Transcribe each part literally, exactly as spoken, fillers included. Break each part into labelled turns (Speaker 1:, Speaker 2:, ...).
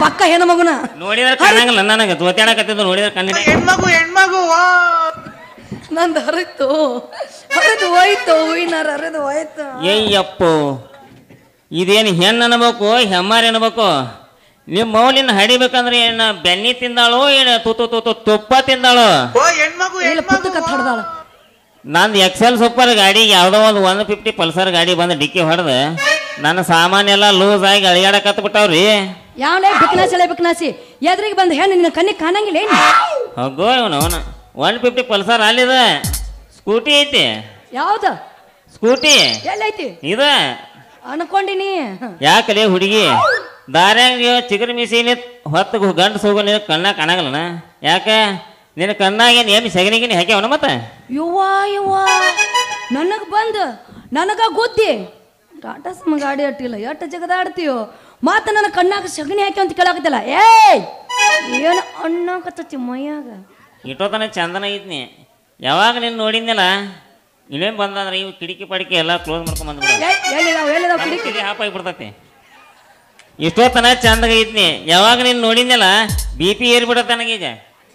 Speaker 1: ಪಕ್ಕ ಹೆಣ್ಣು ಮಗುನ
Speaker 2: ನೋಡಿದ್ರೆ ಕಾಣಂಗಿಲ್ಲ ನನಗೆ ತೋತಾಡಕತ್ತಿದ್ದು ನೋಡಿದ್ರೆ ಕಣ್ಣಿನ
Speaker 3: ಹೆಣ್ಮಗು ಹೆಣ್ಮಗು
Speaker 1: ನಂದು ಹರಿತು ಹರಿದು ಹೋಯ್ತು ಹೂವಿನಾರ ಹರಿದು ಹೋಯ್ತು.
Speaker 2: ಏಯ್ಯಪ್ಪು ಇದೇನು ಹೆಣ್ಣು ಅನ್ಬೇಕು ಹೆಮ್ಮಾರಿ ಅನ್ಬೇಕು? ನಿಮ್ಮ ಮೌಲಿನ ಹಡಿಬೇಕಂದ್ರೆ ಏನು ಬೆನ್ನಿ ತಿಂದಾಳು ಏನು ತುತ್ತು ತುತ್ತು ತುಪ್ಪ ತಿಂದಾಳು?
Speaker 3: ಹೆಣ್ಮಗು
Speaker 1: ಇಲ್ಲ ಪುತ್ತು ಕತ್ ಹೊಡೆದಾಳ.
Speaker 2: ನಂದು ಎಕ್ಸೆಲ್ ಸೂಪರ್ ಗಾಡಿ ಯಾವುದೋ ಒಂದು ಒನ್ ಫಿಫ್ಟಿ ಪಲ್ಸರ್ ಗಾಡಿ ಬಂದು ಡಿಕ್ಕಿ ಹೊಡೆದು ನನ್ನ ಸಾಮಾನೆಲ್ಲ ಲೂಸ್ ಆಗಿ ಅಳಿಯಾಡಕತ್ ಬಿಟ್ಟಾವ್ರಿ.
Speaker 1: ಯಾವಲೇ ಬಿಕ್ನಾಸಿ ಅಲೆ ಬಿಕ್ನಾಸಿ ಎದ್ರಿಗೆ ಬಂದು ಹೆಣ್ಣು ನಿನ್ನ ಕಣ್ಣಿಗೆ ಕಾಣಂಗಿಲ್ಲ ಏನು?
Speaker 2: ಹೋಗೋ ಇವನು ಅವನು ಒನ್ ಫಿಫ್ಟಿ ಪಲ್ಸರ್ ಅಲ್ಲಿದ ಸ್ಕೂಟಿ ಐತಿ.
Speaker 1: ಯಾವ್ದ
Speaker 2: ಸ್ಕೂಟಿ
Speaker 1: ಎಲ್ಲೈತಿ?
Speaker 2: ಇದ
Speaker 1: ಅನ್ಕೊಂಡಿನಿ.
Speaker 2: ಯಾಕಲೇ ಹುಡುಗಿ ದಾರ್ಯಾಗ ಚಿಗುರು ಮಿಸಿನಿ ಹೊತ್ತು ಗಂಡು ಸೋಗು ನಿನ್ನ ಕಣ್ಣಾಗ ಕಾಣಾಗಲ್ಲನ? ಯಾಕೆ ನಿನ್ನ ಕಣ್ಣಾಗ ಏನು ಏನು ಸಗಣಿಗಿನಿ ಹಾಕ್ಯಾವನ ಮತ್ತೆ?
Speaker 1: ಯುವಾ ಯುವಾ ನನಗೆ ಬಂದು ನನಗ ಗುದ್ದಿ ಟಾಟಾ ಸಮ ಗಾಡಿ ಅಟ್ಟಿಲ್ಲ ಎಷ್ಟು ಜಗದಾಡ್ತೀಯೋ ಮಾತ ನನ್ನ ಕಣ್ಣಾಗ ಸಗಣಿ ಹಾಕಿ ಅಂತ ಕೇಳಾಕತ್ತಿಲ್ಲ. ಏಯ್ ಏನು ಅಣ್ಣಕತ್ತತಿ ಮೈಯಾಗ
Speaker 2: ಇಟ್ಟೋತನ ಚಂದನ ಐತ್ನಿ. ಯಾವಾಗ ನೀನು ನೋಡಿದ್ನಲ್ಲ ಇಲ್ಲೇನು ಬಂದಂದ್ರೆ ಇವು ಕಿಟಕಿ ಪಡಿಕೆ ಎಲ್ಲ ಕ್ಲೋಸ್ ಮಾಡ್ಕೊಂಡ್ ಬಂದ್ಬಿಡ
Speaker 1: ಹೇಳಿದಾವ ಹೇಳಿದಾವ ಕಿಡಿಕಿ
Speaker 2: ಹಾಪ್ ಆಗಿಬಿಡ್ತತಿ. ಇಷ್ಟೋತನ ಚಂದಾಗ ಐತ್ನಿ. ಯಾವಾಗ ನೀನು ನೋಡಿದ್ನಲ್ಲ ಬಿ ಪಿ ಏರಿಬಿಡತ್ತ ನನಗೀಗ.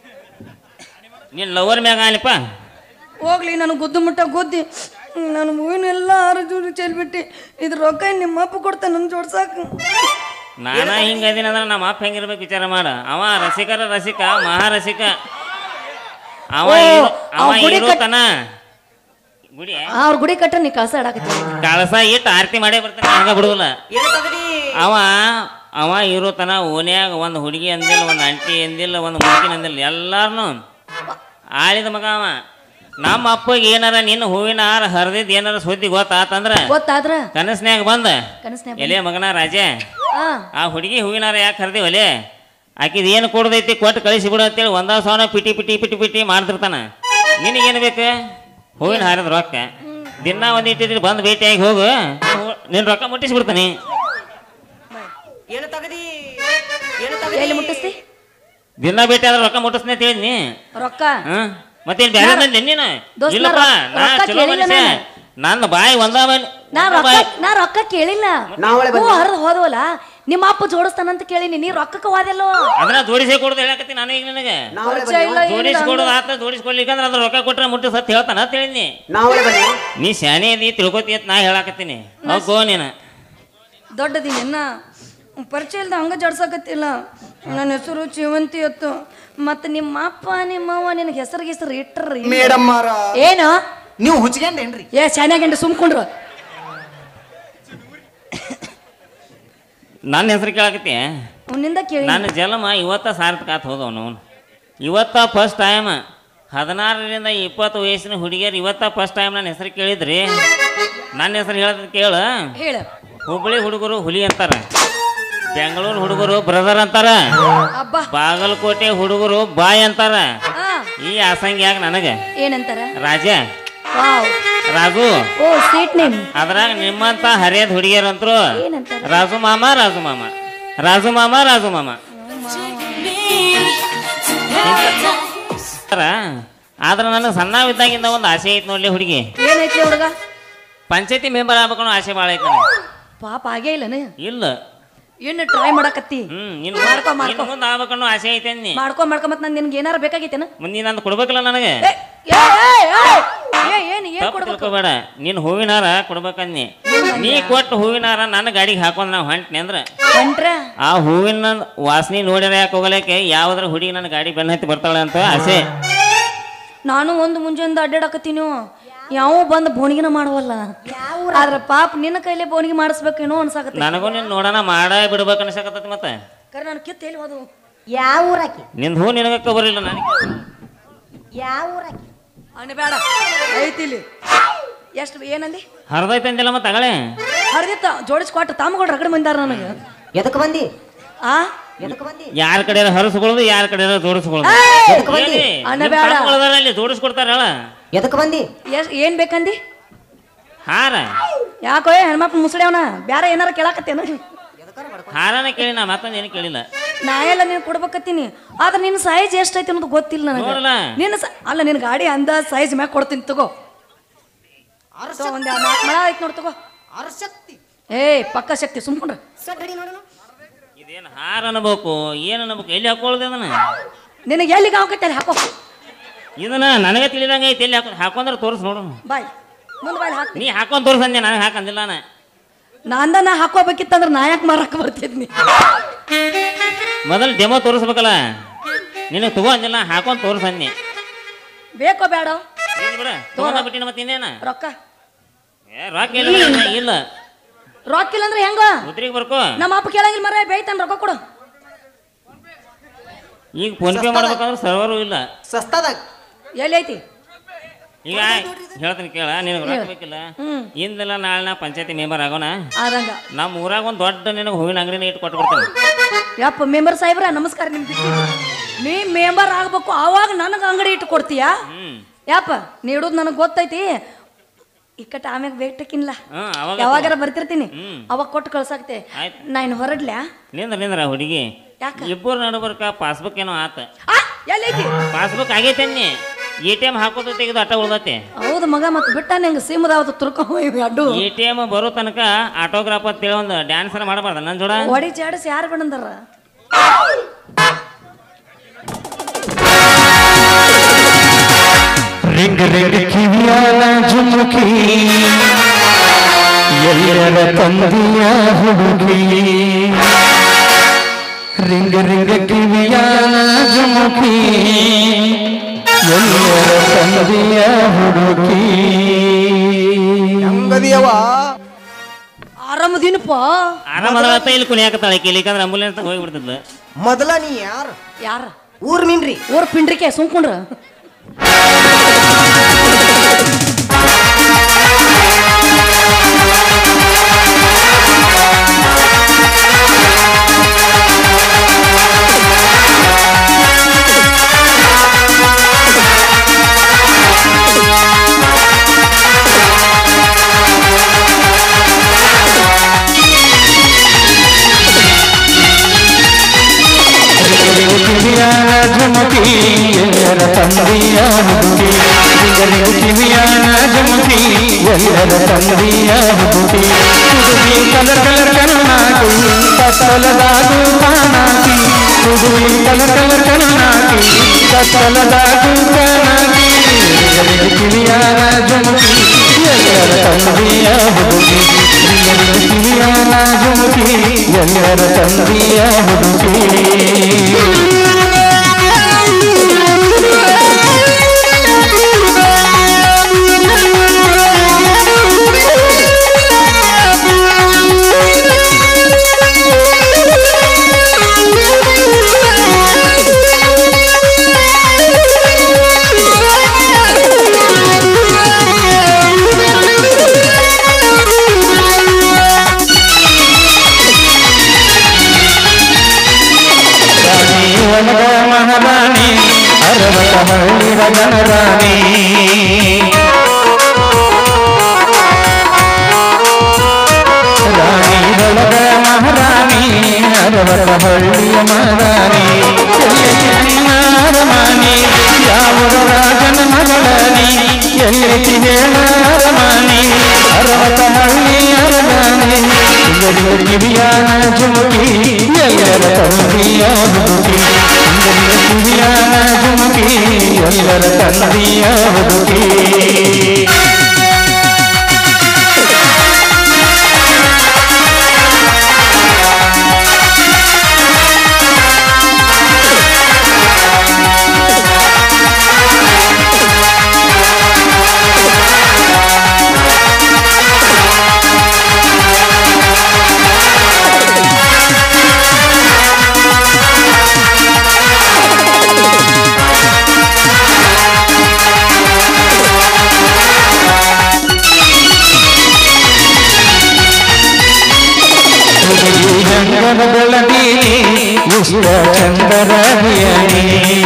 Speaker 2: ನೀನು ಲವರ್ ಮ್ಯಾಗ ಆಲಿಪ್ಪ
Speaker 1: ಹೋಗ್ಲಿ ನನಗೆ ಗುದ್ದು ಮುಟ್ಟ ಗುದ್ದಿ ನಾನು ಹೂವಿನೆಲ್ಲ ಆರು ಚೆಲ್ಬಿಟ್ಟು ಇದ್ರ ರೊಕ್ಕ ನಿಮ್ಮ ಅಪ್ಪ ಕೊಡ್ತಾನೆ ನನ್ನ ಜೋಡ್ಸಾಕ.
Speaker 2: ನಾನಾ ಹಿಂಗೆ ಅದೀನಂದ್ರೆ ನಮ್ಮ ಅಪ್ಪ ಹೆಂಗಿರ್ಬೇಕು ವಿಚಾರ ಮಾಡ. ಅವ ರಸಿಕರ ರಸಿಕ ಮಹಾರಸಿಕ. ಅವ ಅವ ಇರೋತನ ಗುಡಿ
Speaker 1: ಅವ್ರ ಗುಡಿ ಕಟ್ಟ ನೀ ಕಳಸ ಆಡಾಕತ್ತಿ
Speaker 2: ಕಳಸ ಇಟ್ಟು ಆರತಿ ಮಾಡೇ ಬರ್ತಾನೆ ಹಂಗ ಬಿಡುದಿಲ್ಲ. ಅವ ಅವ ಇರೋತನ ಓನ್ಯಾಗ ಒಂದು ಹುಡುಗಿ ಅಂದಿಲ್ಲ, ಒಂದು ಅಂಟಿ ಅಂದಿಲ್ಲ, ಒಂದು ಮುದುಕಿನ ಅಂದಿಲ್ಲ, ಎಲ್ಲಾರನು ಆಳಿದ ಮಗ ಅವ. ನಮ್ಮ ಅಪ್ಪಗೆ ಏನಾರ ನಿನ್ನ ಹೂವಿನ ಹಾರ ಹರಿದಿದ್ದು ಏನಾರ ಸುದ್ದಿ ಗೊತ್ತಾತಂದ್ರ
Speaker 1: ಗೊತ್ತಾದ್ರ
Speaker 2: ಕನಸ್ನ್ಯಾಗ ಬಂದ
Speaker 1: ಕನಸ್ನ್ಯಾಗ
Speaker 2: ಎಲೆ ಮಗನ ರಾಜ
Speaker 1: ಆ
Speaker 2: ಆ ಹುಡುಗಿ ಹೂವಿನ ಹಾರ ಯಾಕೆ ಹರಿದಿ ಒಲೆ ಆಕಿದ ಏನು ಕೊಡದೈತಿ ಕೊಟ್ಟು ಕಳಿಸಿ ಬಿಡು ಅಂತೇಳಿ ಒಂದ ಸಾವಿರ ಪಿಟಿ ಪಿಟಿ ಪಿಟಿ ಪಿಟಿ ಮಾಡ್ತಿರ್ತಾನ. ನಿನಗೇನು ಬೇಕು? ಹೂವಿನ ಹಾರದ ರೊಕ್ಕ ದಿನ ಒಂದು ಇಟ್ಟಿದ್ರೆ ಬಂದು ಭೇಟಿಯಾಗಿ ಹೋಗು, ನಿನ್ನ ರೊಕ್ಕ ಮುಟ್ಟಿಸ್ಬಿಡ್ತಾನೆ.
Speaker 1: ಎಲ್ಲಿ ಮುಟ್ಟಿಸ್ತಿ?
Speaker 2: ದಿನ ಭೇಟಿ ಆದ್ರೆ ರೊಕ್ಕ ಮುಟ್ಟಿಸ್ತೀನಿ ಅಂತ ಹೇಳಿದ್ನಿ.
Speaker 1: ರೊಕ್ಕ
Speaker 2: ಹ್ಮ್ ಮತ್ತೇನು ಬೇರೆ ಬಂದೆ ನೀನು?
Speaker 1: ದೋಸ್ತ,
Speaker 2: ಇಲ್ಲಪ್ಪ ನಾ
Speaker 1: ರೊಕ್ಕ
Speaker 2: ಚಲೋ
Speaker 1: ಕೇಳಿಲ್ಲ
Speaker 2: ಮನುಷ್ಯ.
Speaker 1: ನಾನು.
Speaker 2: ನನ್ನ ಬಾಯಿ ಒಂದ
Speaker 1: ನಾ ರೊಕ್ಕ ನಾ ರೊಕ್ಕ ಕೇಳಿಲ್ಲ. ಹೂ ಹರಿದು ಹೋದವಲ್ಲ ನಿಮ್ಮ ಅಪ್ಪ ಜೋಡಿಸ್ತಾನಂತ ಕೇಳಿನಿ. ನೀ ರೊಕ್ಕಕ್ಕೆ ಹೋದೆಲ್ಲೋ
Speaker 2: ಅದನ್ನ ಜೋಡಿಸಿ ಕೊಡೋದು ಹೇಳಕತ್ತಿ ನಾನು ಈಗ ನನಗೆ. ಜೋಡಿಸ್ಕೊಡೋದು ಆತ ಜೋಡಿಸ್ಕೊಡ್ಲಿಕ್ಕಂದ್ರೆ ಅದ್ರ ರೊಕ್ಕ ಕೊಟ್ರೆ ಮುಟ್ಟಿ ಸತ್ ಹೇಳ್ತಾನ ಅಂತ ಹೇಳಿದ್ನಿ. ನೀ ಶಾನೆ ಅದಿ ತಿಳ್ಕೊತಿ ಅಂತ ನಾ ಹೇಳಕತ್ತೀನಿ. ಹೋಗೋ ನೀನು
Speaker 1: ದೊಡ್ಡದಿನ ಪರಿಚಯ ಇಲ್ದ ಹಂಗ ಜಡ್ಸಕತ್ತಿಲ್ಲ. ನನ್ನ ಹೆಸರು ಜೀವಂತಿ ಅತ್ತು. ಮತ್ತ ನಿಮ್ಮ ಅಪ್ಪ ನಿಮ್ಮವ್ವ ನಿನಗೆ ಹೆಸರು ಹೆಸರು ಇಟ್ರಿ ಏನು?
Speaker 3: ನೀವು ಹುಚ್ಚಿಗೆಂಡೇನ್ರಿ?
Speaker 1: ಏ ಶಾನ್ಯಾಗಂಡ ಸುಮ್ಕೊಂಡ್ರು.
Speaker 2: ನನ್ನ ಹೆಸರು ಕೇಳಕತ್ತಿ?
Speaker 1: ಅವನಿಂದ ಕೇಳಿ
Speaker 2: ನನ್ನ ಜನ್ಮ ಇವತ್ತ ಸಾರ್ಥಕ ಆತ್ ಹೋದವನು. ಇವತ್ತ ಫಸ್ಟ್ ಟೈಮ್ ಹದಿನಾರರಿಂದ ಇಪ್ಪತ್ತು ವಯಸ್ಸಿನ ಹುಡುಗಿಯರು ಇವತ್ತ ಫಸ್ಟ್ ಟೈಮ್ ನನ್ನ ಹೆಸರು ಕೇಳಿದ್ರಿ. ನನ್ನ ಹೆಸರು ಹೇಳದ್ ಕೇಳ.
Speaker 1: ಹೇಳ.
Speaker 2: ಹುಬ್ಬಳ್ಳಿ ಹುಡುಗರು ಹುಲಿ ಅಂತಾರ, ಬೆಂಗಳೂರು ಹುಡುಗರು ಬ್ರದರ್ ಅಂತಾರ, ಬಾಗಲಕೋಟೆ ಹುಡುಗರು ಬಾಯ್ ಅಂತಾರ. ಈ ಆಸಂಗಿಯಾಗ ನನಗೆ
Speaker 1: ಏನಂತಾರ?
Speaker 2: Raja, Raju.
Speaker 1: Oh sweet name.
Speaker 2: ಅದ್ರಾಗ ನಿಮ್ಮಂತ ಹರಿಯದ ಹುಡುಗಿಯರಂತ್ರು ರಾಜು ಮಾಮ ರಾಜು ಮಾಮ ರಾಜು ಮಾಮ ರಾಜು ಮಾಮ. ಆದ್ರ ನನಗೆ ಸಣ್ಣವಿದ್ದಾಗಿಂದ ಒಂದು ಆಸೆ ಐತಿ ನೋಡ್ಲಿ ಹುಡುಗಿ.
Speaker 1: ಏನೈತಿ ಹುಡುಗ?
Speaker 2: ಪಂಚಾಯತಿ ಮೆಂಬರ್ ಆಗ್ಬೇಕು ಆಸೆ ಭಾಳ ಐತಿ.
Speaker 1: ಪಾಪ ಆಗೇ ಇಲ್ಲ
Speaker 2: ಇಲ್ಲ
Speaker 1: ಏನು ಟ್ರೈ ಮಾಡಕತ್ತಿ?
Speaker 2: ಹ್ಮ್
Speaker 1: ಮಾಡ್ಕೊ ಮಾಡ್ಕೊ
Speaker 2: ಮುಂದೆ ಆಗ್ಬೇಕನ್ನೋ ಆಸೆ ಐತೆ ಅನ್ನಿ.
Speaker 1: ಮಾಡ್ಕೊ ಮಾಡ್ಕೊ ಮತ್ ನಾನು ನಿನ್ಗೆ ಏನಾರ ಬೇಕಾಗೈತೇನ?
Speaker 2: ಮುಂದೆ ನಂದು ಕೊಡ್ಬೇಕಲ್ಲ ನನಗೆ. ತಪ್ಪು ತಿಳ್ಕೊಬೇಡ. ನೀನು ಹೂವಿನಾರ ಕೊಡ್ಬೇಕನ್ನಿ. ನೀ ಕೊಟ್ಟು ಹೂವಿನಾರ ನನ್ನ ಗಾಡಿಗೆ ಹಾಕೊಂಡ್ ನಾವು ಹೊಂಟ್ನಿ ಅಂದ್ರ ಆ ಹೂವಿನ ವಾಸನೆ ನೋಡ್ಯಾರ ಯಾಕೆ ಹೋಗಲಿಕ್ಕೆ ಯಾವ್ದ್ರ ಹುಡುಗಿ ನನ್ನ ಗಾಡಿ ಬೆನ್ನ ಹತ್ತಿ ಬರ್ತಾಳೆ ಅಂತ ಆಸೆ.
Speaker 1: ನಾನು ಒಂದು ಮುಂಜಾನೆ ಅಡ್ಡಾಡಕತ್ತೀನಿ. ಯಾವ ಬಂದು ಬೋಣಿಗಿನ ಮಾಡವಲ್ಲ. ಆದ್ರ ಪಾಪ ನಿನ್ನ ಕೈಲಿ ಬೋಣಿಗೆ ಮಾಡಿಸ್ಬೇಕೇನೋ ಅನ್ಸಾಕತ್ತ.
Speaker 2: ನನಗೂ ನೀನ್ ನೋಡೋಣ ಮಾಡ ಬಿಡ್ಬೇಕು ಅನ್ಸಕತ್ತತಿ. ಮತ್ತೆ
Speaker 1: ನಾನು ಕಿತ್ತು ಎಲ್ಲಿ ಹೋದು?
Speaker 4: ಯಾವ ಊರಾಕಿ?
Speaker 2: ನಿಂದ ಹೂ ನಿನಗಕ್ಕ ಬರಲಿಲ್ಲ ನನಗೆ.
Speaker 4: ಯಾವ ಊರಾಕಿ?
Speaker 1: ಅಣ್ಣ ಬೇಡ ಐತಿಲಿ. ಎಷ್ಟು ಏನಂದಿ?
Speaker 2: ಹರಿದೈತೆ ಅಂದಿಲ್ಲ ಮತ್ತೆ ತಗಳೆ
Speaker 1: ಹರಿದಿತ್ತ ಜೋಡಿಸ್ಕೊಟ್ಟು ತಾಮಗಳು ರಗಡೆ ಬಂದಾರ ನನಗೆ.
Speaker 4: ಎದಕ್ಕೆ ಬಂದಿ?
Speaker 1: ಆ
Speaker 2: ಯಾರ ಕಡೆ ಹರಸ್ಕೊಳ್ಳೋದು ಯಾರ ಕಡೆ ಜೋಡಿಸ್ಕೊಳ್ಳೋದು. ಅಲ್ಲಿ ಜೋಡಿಸ್ಕೊಡ್ತಾರ.
Speaker 4: ಎದಕ್ಕೆ ಬಂದಿ?
Speaker 1: ಏನ್ ಬೇಕಂದಿ?
Speaker 2: ಹಾರ.
Speaker 1: ಯಾಕೋ ಹೆಣ್ಮಕ್ಳು ಮುಸಳ್ಯಾವನ ಬ್ಯಾರ ಏನಾರ ಕೇಳಾಕತ್ತೇನ?
Speaker 2: ಹಾರನ ಕೇಳಿ ನಾ ಮತ್ತೊಂದು ಏನು ಕೇಳಿಲ್ಲ.
Speaker 1: ನಾ ಎಲ್ಲ ನೀನು ಕೊಡ್ಬೇಕತ್ತೀನಿ. ಆದ್ರೆ ನಿನ್ನ ಸೈಜ್ ಎಷ್ಟೈತಿ ಅನ್ನೋದು ಗೊತ್ತಿಲ್ಲ ನನಗೆ. ನಿನ್ನ ಅಲ್ಲ ನಿನ್ನ ಗಾಡಿ ಅಂದ ಸೈಜ್ ಮ್ಯಾಗ ಕೊಡ್ತೀನಿ ತಗೋ. ಒಂದ್ ನಾಲ್ಕು ಮಳ ಐತಿ ನೋಡಿ ತಗೋ.
Speaker 4: ಶಕ್ತಿ
Speaker 1: ಏ ಪಕ್ಕ ಶಕ್ತಿ ಸುಮ್ಕೊಂಡ್ರ
Speaker 2: ಇದೇನು ಹಾರ ಅನ್ಬೇಕು ಏನು ಅನ್ಬೇಕು ಎಲ್ಲಿ ಹಾಕೊಳ್ಳೋದು ಅದನ್ನ
Speaker 1: ನಿನಗೆ ಎಲ್ಲಿಗೆ ಹಾಕತ್ತೆ ಅಲ್ಲಿ ಹಾಕೋ
Speaker 2: ಇದನ್ನ ನನಗೆ ತಿಳಿದಂಗೆ ಐತಿ ಎಲ್ಲಿ ಹಾಕೋ ಹಾಕೊಂಡ್ರೆ ತೋರಿಸ್ ನೋಡು
Speaker 1: ಬಾಯ್ ಮುಂದೆ ಬಾಯ್ ಹಾಕಿ
Speaker 2: ನೀ ಹಾಕೊಂಡ್ ತೋರಿಸಂದೆ ನನಗೆ ಹಾಕಂದಿಲ್ಲ ನಾ
Speaker 1: ನಾಂದ ನಾ ಹಾಕೋಬೇಕಿತ್ತಂದ್ರೆ ನಾ ಯಾಕೆ ಮಾರಕ್ಕೆ ಬರ್ತಿದ್ನಿ
Speaker 2: ಮೊದಲು ಡೆಮೋ ತೋರಿಸ್ಬೇಕಲ್ಲ ನಿನಗೆ ತಗೋ ಅಂದಿಲ್ಲ ಹಾಕೊಂಡ್ ತೋರಿಸಂದೆ
Speaker 1: ಬೇಕೋ ಬೇಡ
Speaker 2: ಬಿಡ ತಗೊಂಡ ಬಿಟ್ಟಿನ ಮತ್ತೆ ಇನ್ನೇನ
Speaker 1: ರೊಕ್ಕ
Speaker 2: ಏ ರೊಕ್ಕ ಇಲ್ಲ ಇಲ್ಲ
Speaker 1: ರೊಕ್ಕ ಇಲ್ಲ ಅಂದ್ರೆ ಹೆಂಗ
Speaker 2: ಉದ್ರಿಗೆ ಬರ್ಕೋ
Speaker 1: ನಮ್ಮ ಅಪ್ಪ ಕೇಳಂಗಿಲ್ಲ ಮರ ಬೇಯ್ತಾನ ರೊಕ್ಕ ಕೊಡು
Speaker 2: ಈಗ ಫೋನ್ ಪೇ ಮಾಡ್ಬೇಕಂದ್ರೆ ಸರ್ವರು ಇಲ್ಲ
Speaker 3: ಸಸ್ತಾದಾಗ
Speaker 1: ಎಲ್ಲಿ ಐತಿ
Speaker 2: ಈಗ ಹೇಳ್ತೀನಿ ಕೇಳ ನಿನಗೆ ರೊಕ್ಕ ಬೇಕಿಲ್ಲ ಇಂದೆಲ್ಲ ನಾಳೆ ನಾ ಪಂಚಾಯತಿ ಮೆಂಬರ್ ಆಗೋಣ
Speaker 1: ಆದಂಗ
Speaker 2: ನಮ್ಮ ಊರಾಗ ಒಂದು ದೊಡ್ಡ ನಿನಗೆ ಹೂವಿನ ಅಂಗಡಿನ ಇಟ್ಟು ಕೊಟ್ಟು ಬಿಡ್ತೇನೆ
Speaker 1: ಯಪ್ಪ ಮೆಂಬರ್ ಸಾಹೇಬ್ರ ನಮಸ್ಕಾರ ನಿಮ್ಗೆ ನೀ ಮೆಂಬರ್ ಆಗ್ಬೇಕು ಆವಾಗ ನನಗೆ ಅಂಗಡಿ ಇಟ್ಟು ಕೊಡ್ತೀಯಾ
Speaker 2: ಹ್ಮ್
Speaker 1: ಯಪ್ಪ ನೀಡೋದು ನನಗೆ ಗೊತ್ತೈತಿ ಇಕ್ಕಟ್ಟ ಆಮ್ಯಾಗ ಬೇಟಕ್ಕಿನ್ಲ
Speaker 2: ಹ್ಮ್ ಅವಾಗ
Speaker 1: ಯಾವಾಗಾರ ಬರ್ತಿರ್ತೀನಿ
Speaker 2: ಹ್ಮ್.
Speaker 1: ಅವಾಗ ಕೊಟ್ಟು ಕಳ್ಸಾಕ್ತೆ
Speaker 2: ಆಯ್ತು.
Speaker 1: ನಾ ಇನ್ನು ಹೊರಡ್ಲ್ಯಾ
Speaker 2: ನಿಂದ್ರ ನಿಂದ್ರ ಹುಡುಗಿ
Speaker 1: ಯಾಕ
Speaker 2: ಇಬ್ಬರು ನಡ್ಬರ್ಕ ಪಾಸ್ಬುಕ್ ಏನೋ ಆತ
Speaker 1: ಆ, ಎಲ್ಲೈತಿ
Speaker 2: ಪಾಸ್ಬುಕ್ ಆಗೈತೆ ಅನ್ನಿ ಎ ಟಿ ಎಮ್ ಹಾಕೋದು ತೆಗೆದು ಅಟ್ಟ ಉಳ್ದತೆ
Speaker 1: ಹೌದು ಮಗ ಮತ್ತೆ ಬಿಟ್ಟ ನಂಗೆ ಸೀಮದಾವತ್ತು ತುರ್ಕೊ ಅಡ್ಡು
Speaker 2: ಎ ಟಿ ಎಮ್ ಬರೋ ತನಕ ಆಟೋಗ್ರಾಫ್ ಅಂತೇಳಿ ಒಂದು ಡ್ಯಾನ್ಸರ್ ಮಾಡಬಾರ್ದ ನನ್ನ ಜೋಡ
Speaker 1: ಒಡಿ ಚಾಡಿಸಿ ಯಾರು ಬಿಡಂದಾರ
Speaker 5: ರಿಂಗ್ ರಿಂಗ್ ಕಿವಿಯಾಲ ಜುಮುಕಿ ಎಲ್ಲರ ತಂದೆಯ ಹುಡುಗಿ ರಿಂಗ್ ರಿಂಗ್ ಕಿವಿಯಾಲ ಜುಮುಕಿ ಎಲ್ಲರ ತಂದೆಯ ಹುಡುಗಿ
Speaker 3: ಹೆಂಗದಿಯವ
Speaker 1: ಆರಾಮದಿನಪ್ಪ
Speaker 2: ಆರಾಮದ ಇಲ್ಲಿ ಕುಣಿಯಾಕತ್ತಾಳೆ ಕೇಳಿಕಂದ್ರೆ ಆಂಬುಲೆನ್ಸ್ ಹೋಗಿಬಿಡ್ತದ
Speaker 3: ಮೊದಲ ನೀ ಯಾರು
Speaker 1: ಯಾರ
Speaker 3: ಊರ್ ಮೀನ್ರಿ
Speaker 1: ಊರ್ ಪಿಂಡ್ರಿಕೆ ಸುಮ್ಕೊಂಡ್ರ
Speaker 5: ಜುಮುಕಿ ಎಲ್ಲರ ತಂದೆಯ ಹುಡುಗಿ ಕಿವಿಯಾನ ಜುಮುಕಿ ಎಲ್ಲರ ತಂದೆಯ ಹುಡುಗಿ ಹುಡುಗಿ ಕಲರ್ ಕಲರ್ ಕಣ್ಣಾಕಿ ಕತ್ತಲದಾಗು ಕಾಣಾಕಿ ಹುಡುಗಿ ಕಲರ್ ಕಲರ್ ಕಣ್ಣಾಕಿ ಕತ್ತಲದಾಗು ಕಾಣಾಕಿ ಕಿವಿಯಾನ ಜುಮುಕಿ ಎಲ್ಲರ ತಂದೆಯ ಹುಡುಗಿ ಕಿವಿಯಾನ ಜುಮುಕಿ ಎಲ್ಲರ ತಂದೆಯ ಹುಡುಗಿ ಮಹಾರಾಣಿ ಅರವತ್ತ ಹಳ್ಳಿರ ಜನರಾಣಿ ರಾಣಿಗಳದ ಮಹಾರಾಣಿ ಅರವತ್ತ ಹಳ್ಳಿಯ ಮಹಾರಾಣಿ ಅರಮಾನಿ ಯಾವ ರಾಜನ ಮಗಳಾನಿ ಎಲ್ಲಿ ಹೇಳರಮಾನಿ ಅರವತ್ತ ಹಳ್ಳಿ ಅರಮಾನಿ ಕಿವಿಯಾನ ಜುಮುಕಿ ಎಲ್ಲರ ತಂದೆಯ ಹುಡುಗಿ ಕಿವಿಯಾನ ಜುಮುಕಿ ಎಲ್ಲರ ತಂದೆಯ ಹುಡುಗಿ ಚಂದನ ಬೆಳಗಿ ಇಷ್ಟ ಚಂದರದಿಯನಿ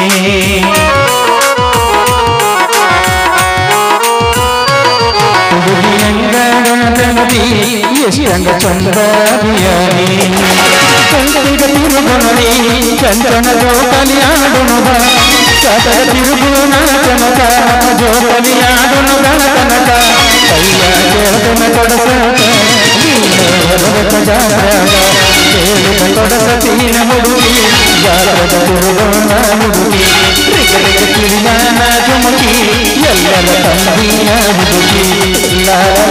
Speaker 5: ಹುಡುಗಿಯಂಗನದಿ ಎಷ್ಟಂಗ ಚಂದರಿಯನಿ ಚಂದನಿಗ ತಿರುಗುಣಿ ಚಂದನ ಜೋಕಲಿಯಾಡುನುವ ಚದ ತಿರುಗುಣ ಜನಕ ಜೋಕಲಿಯಾಡುನು ಗಣಕನಕ ಕೈಯ ಕೇಳನ ಕೊಡಸ ಕೊಡಸತಿ ತುರುಗೋಣ ಹುಡುಗಿ ರಿಗ ರಿಗ ಕಿರಿಯಾನ ಜುಮುಕಿ ಎಲ್ಲರ ತಂದಿಯ ಹುಡುಗಿ ಲಾಲ